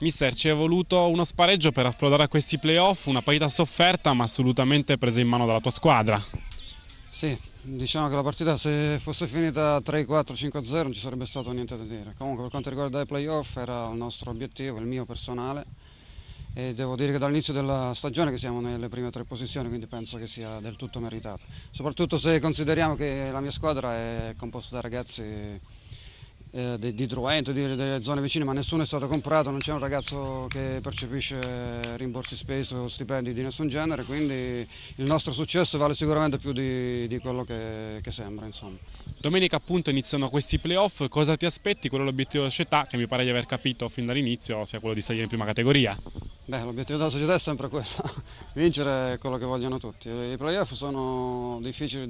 Mister, ci è voluto uno spareggio per approdare a questi playoff, una partita sofferta ma assolutamente presa in mano dalla tua squadra. Sì, diciamo che la partita se fosse finita 3-4, 5-0 non ci sarebbe stato niente da dire. Comunque per quanto riguarda i playoff era il nostro obiettivo, il mio personale, e devo dire che dall'inizio della stagione che siamo nelle prime tre posizioni, quindi penso che sia del tutto meritato. Soprattutto se consideriamo che la mia squadra è composta da ragazzi di Truento, delle zone vicine, ma nessuno è stato comprato, non c'è un ragazzo che percepisce rimborsi spese o stipendi di nessun genere, quindi il nostro successo vale sicuramente più di quello che sembra, insomma. Domenica appunto iniziano questi playoff, cosa ti aspetti? Quello è l'obiettivo della società, che mi pare di aver capito fin dall'inizio sia quello di salire in prima categoria. Beh, l'obiettivo della società è sempre quello, vincere è quello che vogliono tutti. I playoff sono difficili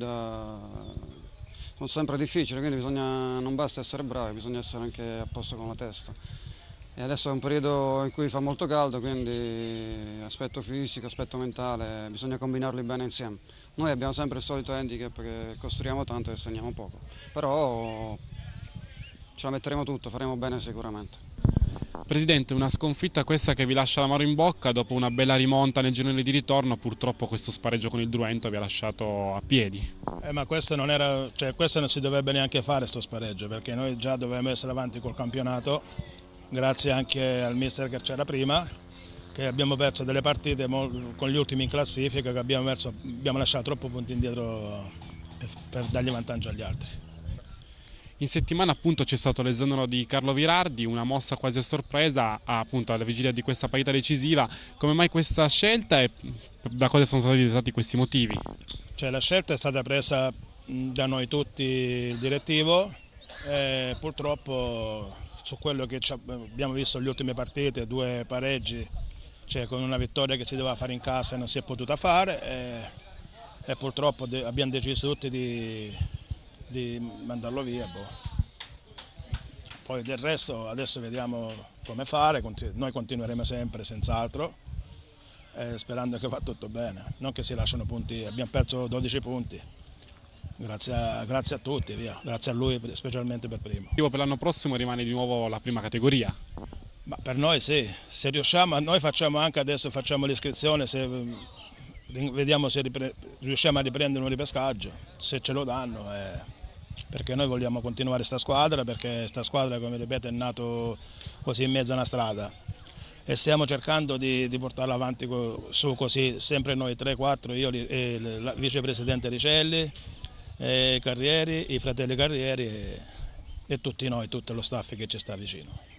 sono sempre difficili, quindi non basta essere bravi, bisogna essere anche a posto con la testa. E adesso è un periodo in cui fa molto caldo, quindi aspetto fisico, aspetto mentale, bisogna combinarli bene insieme. Noi abbiamo sempre il solito handicap che costruiamo tanto e segniamo poco, però ce la metteremo tutto, faremo bene sicuramente. Presidente, una sconfitta questa che vi lascia l'amaro in bocca dopo una bella rimonta nel girone di ritorno, purtroppo questo spareggio con il Druento vi ha lasciato a piedi. Ma questo non era, questo non si dovrebbe neanche fare sto spareggio, perché noi già dovevamo essere avanti col campionato, grazie anche al mister che c'era prima, che abbiamo perso delle partite con gli ultimi in classifica, che abbiamo lasciato troppo punti indietro per dargli vantaggio agli altri. In settimana appunto c'è stato l'esonero di Carlo Virardi, una mossa quasi a sorpresa appunto alla vigilia di questa partita decisiva. Come mai questa scelta e da cosa sono stati dettati questi motivi? La scelta è stata presa da noi tutti, il direttivo, e purtroppo su quello che abbiamo visto nelle ultime partite, due pareggi, con una vittoria che si doveva fare in casa e non si è potuta fare, e purtroppo abbiamo deciso tutti di mandarlo via. Poi del resto adesso vediamo come fare, noi continueremo sempre senz'altro, sperando che va tutto bene, non che si lasciano punti, abbiamo perso 12 punti, grazie a tutti, via. Grazie a lui specialmente per primo. Per l'anno prossimo rimane di nuovo la prima categoria? Ma per noi sì, se riusciamo, noi facciamo anche adesso l'iscrizione, vediamo se riusciamo a riprendere un ripescaggio, se ce lo danno, perché noi vogliamo continuare questa squadra, perché questa squadra, come ripeto, è nato così in mezzo a una strada e stiamo cercando di portarla avanti su così, sempre noi 3-4, io e il vicepresidente Ricelli, Carrieri, i fratelli Carrieri e tutti noi, tutto lo staff che ci sta vicino.